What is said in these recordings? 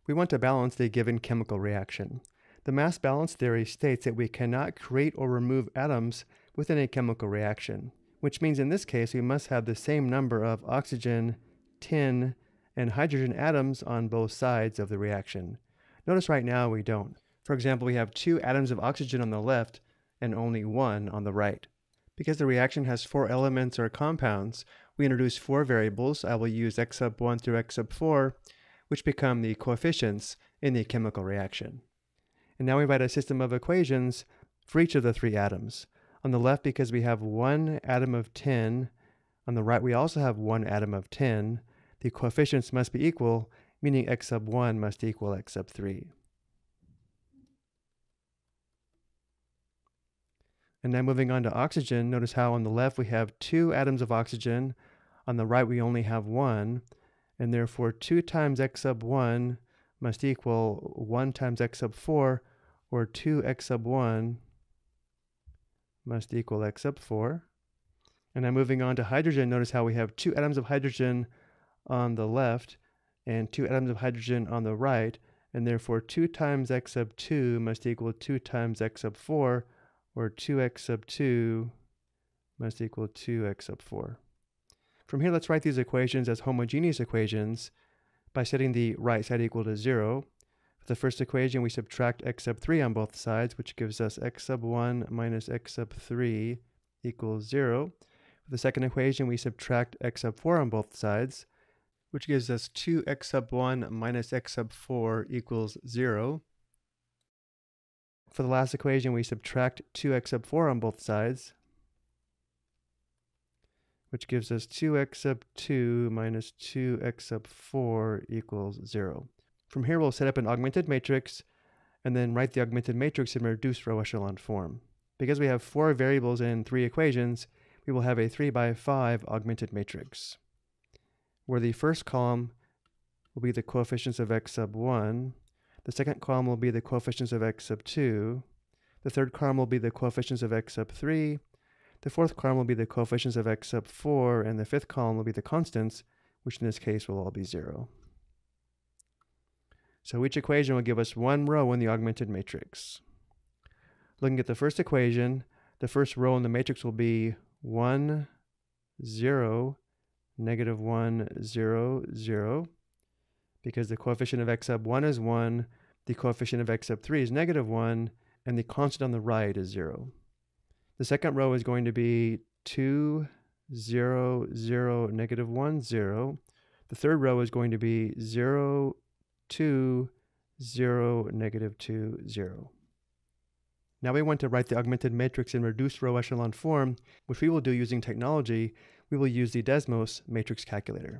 We want to balance the given chemical reaction. The mass balance theory states that we cannot create or remove atoms within a chemical reaction, which means in this case we must have the same number of oxygen, tin, and hydrogen atoms on both sides of the reaction. Notice right now we don't. For example, we have 2 atoms of oxygen on the left and only 1 on the right. Because the reaction has 4 elements or compounds, we introduce 4 variables. I will use x sub 1 through x sub 4, which become the coefficients in the chemical reaction. And now we write a system of equations for each of the 3 atoms. On the left, because we have 1 atom of tin, on the right we also have 1 atom of tin, the coefficients must be equal, meaning x sub 1 must equal x sub 3. And now moving on to oxygen, notice how on the left we have 2 atoms of oxygen, on the right we only have 1, and therefore 2 times x sub 1 must equal 1 times x sub 4, or 2x sub 1 must equal x sub 4. And now moving on to hydrogen, notice how we have 2 atoms of hydrogen on the left and 2 atoms of hydrogen on the right, and therefore 2 times x sub 2 must equal 2 times x sub 4, or 2x sub 2 must equal 2x sub 4. From here, let's write these equations as homogeneous equations by setting the right side equal to 0. For the first equation, we subtract x sub 3 on both sides, which gives us x sub 1 minus x sub 3 equals 0. For the second equation, we subtract x sub 4 on both sides, which gives us 2x sub 1 minus x sub 4 equals 0. For the last equation, we subtract 2x sub 4 on both sides, which gives us 2x sub 2 minus 2x sub 4 equals 0. From here, we'll set up an augmented matrix and then write the augmented matrix in reduced row echelon form. Because we have 4 variables and 3 equations, we will have a 3 by 5 augmented matrix, where the first column will be the coefficients of x sub 1, the second column will be the coefficients of x sub 2, the third column will be the coefficients of x sub 3, the fourth column will be the coefficients of x sub 4, and the fifth column will be the constants, which in this case will all be 0. So each equation will give us 1 row in the augmented matrix. Looking at the first equation, the first row in the matrix will be 1, 0, negative 1, 0, 0. Because the coefficient of x sub 1 is 1, the coefficient of x sub 3 is negative 1, and the constant on the right is 0. The second row is going to be 2, 0, 0, negative 1, 0. The third row is going to be 0, 2, 0, negative 2, 0. Now we want to write the augmented matrix in reduced row echelon form, which we will do using technology. We will use the Desmos matrix calculator.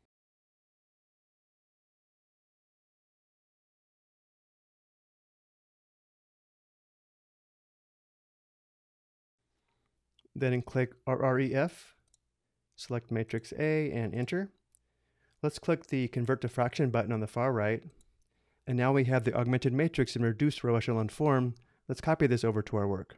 Then click RREF, select matrix A and enter. Let's click the convert to fraction button on the far right. And now we have the augmented matrix in reduced row echelon form. Let's copy this over to our work.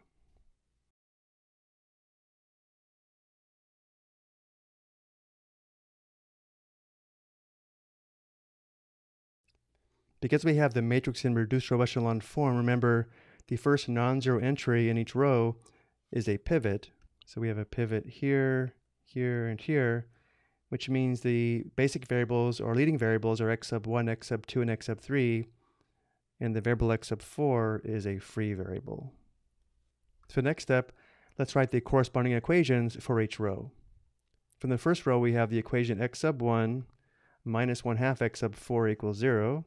Because we have the matrix in reduced row echelon form, remember the first non-zero entry in each row is a pivot. So we have a pivot here, here, and here, which means the basic variables or leading variables are x sub 1, x sub 2, and x sub 3, and the variable x sub 4 is a free variable. So next step, let's write the corresponding equations for each row. From the first row, we have the equation x sub 1 minus 1/2 x sub 4 equals 0.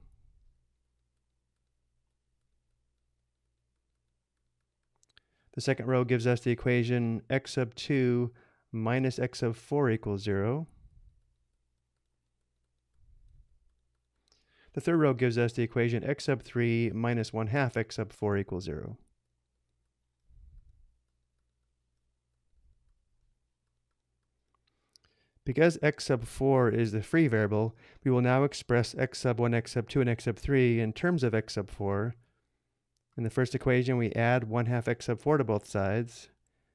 The second row gives us the equation x sub 2 minus x sub 4 equals 0. The third row gives us the equation x sub 3 minus 1/2 x sub 4 equals 0. Because x sub 4 is the free variable, we will now express x sub 1, x sub 2, and x sub 3 in terms of x sub 4. In the first equation, we add 1/2 x sub 4 to both sides,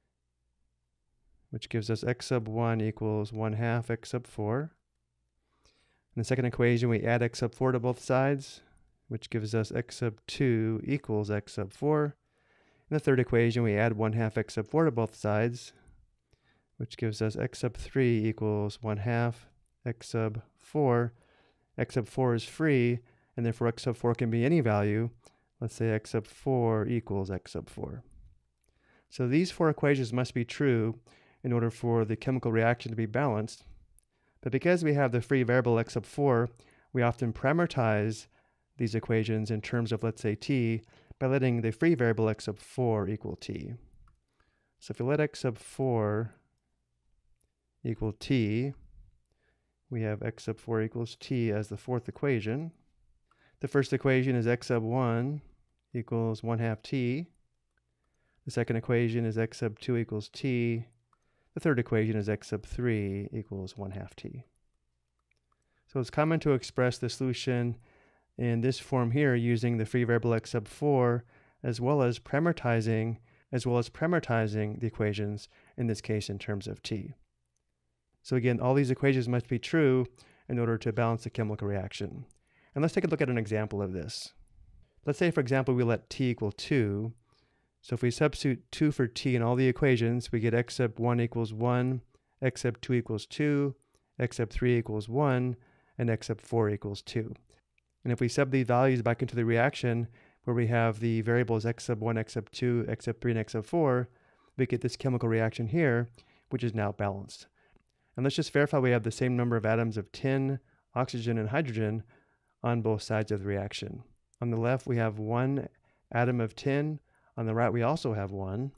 which gives us x sub 1 equals 1/2 x sub 4. In the second equation, we add x sub 4 to both sides, which gives us x sub 2 equals x sub 4. In the third equation, we add 1/2 x sub 4 to both sides, which gives us x sub 3 equals 1/2 x sub 4. X sub 4 is free, and therefore x sub 4 can be any value. Let's say x sub 4 equals x sub 4. So these four equations must be true in order for the chemical reaction to be balanced. But because we have the free variable x sub 4, we often parameterize these equations in terms of, let's say, t, by letting the free variable x sub 4 equal t. So if we let x sub 4 equal t, we have x sub 4 equals t as the fourth equation. The first equation is x sub 1 equals 1/2 t. The second equation is x sub 2 equals t. The third equation is x sub 3 equals 1/2 t. So it's common to express the solution in this form here using the free variable x sub 4 as well as parameterizing the equations, in this case in terms of t. So again, all these equations must be true in order to balance the chemical reaction. And let's take a look at an example of this. Let's say, for example, we let t equal 2. So if we substitute 2 for t in all the equations, we get x sub 1 equals 1, x sub 2 equals 2, x sub 3 equals 1, and x sub 4 equals 2. And if we sub these values back into the reaction, where we have the variables x sub 1, x sub 2, x sub 3, and x sub 4, we get this chemical reaction here, which is now balanced. And let's just verify we have the same number of atoms of tin, oxygen, and hydrogen on both sides of the reaction. On the left, we have 1 atom of tin. On the right, we also have 1.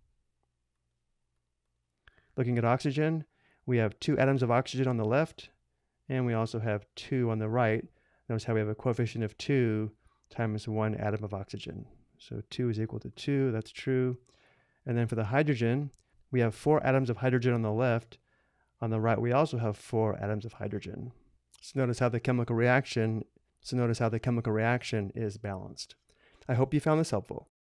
Looking at oxygen, we have 2 atoms of oxygen on the left, and we also have 2 on the right. Notice how we have a coefficient of 2 times 1 atom of oxygen. So 2 is equal to 2, that's true. And then for the hydrogen, we have 4 atoms of hydrogen on the left. On the right, we also have 4 atoms of hydrogen. So notice how the chemical reaction is balanced. I hope you found this helpful.